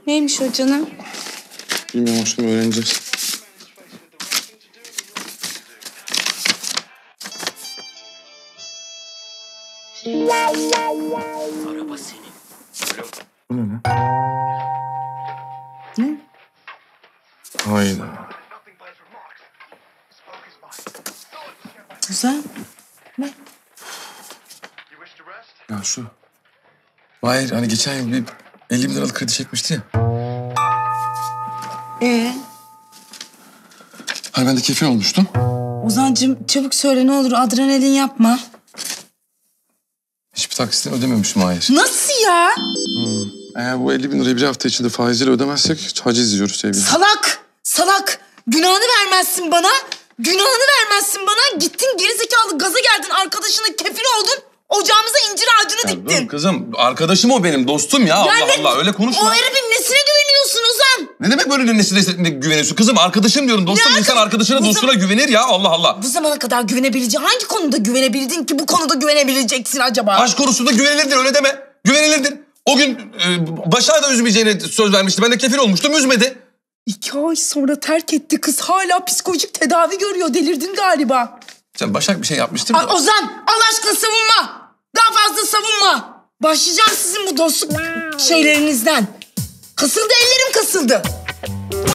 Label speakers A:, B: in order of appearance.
A: Neymiş o canım?
B: Bilmiyorum aşkım, öğreneceğiz.
C: Araba senin.
B: Bu ne lan?
A: Ne?
B: Hayda.
A: Güzel. Ne?
B: Ya şu. Hayır, hani geçen yıl bir 50 bin liralık kredi çekmişti ya. Hani ben de kefil olmuştum.
A: Ozan'cığım çabuk söyle ne olur, adrenalin yapma.
B: Hiçbir taksitini ödememişim, hayır.
A: Nasıl ya?
B: Eğer bu 50 bin lirayı bir hafta içinde faiziyle ödemezsek haciz yiyoruz sevgilim.
A: Salak! Günahını vermezsin bana. Günahını vermezsin bana. Gittin gerizekalı gaza geldin, arkadaşına kefil oldun. Ocağımıza incir ağacını diktin.
B: Dur kızım, arkadaşım o benim, dostum ya. Allah Allah, öyle konuşma.
A: O herifin nesine güveniyorsun Ozan?
B: Ne demek böyle nesine güveniyorsun? Kızım arkadaşım diyorum, dostum. İnsan arkadaşına, dostuna güvenir ya, Allah Allah.
A: Bu zamana kadar güvenebileceğin, hangi konuda güvenebildin ki bu konuda güvenebileceksin acaba?
B: Aşk konusunda güvenilirdir, öyle deme. Güvenilirdir. O gün Başak'a da üzmeyeceğine söz vermişti. Ben de kefil olmuştum, üzmedi.
A: 2 ay sonra terk etti kız. Hala psikolojik tedavi görüyor. Delirdin galiba.
B: Sen Başak bir şey yapmıştır mı?
A: Ozan, Allah aşkına savunma. Daha fazla savunma. Başlayacağım sizin bu dostluk şeylerinizden. Kasıldı, ellerim kasıldı.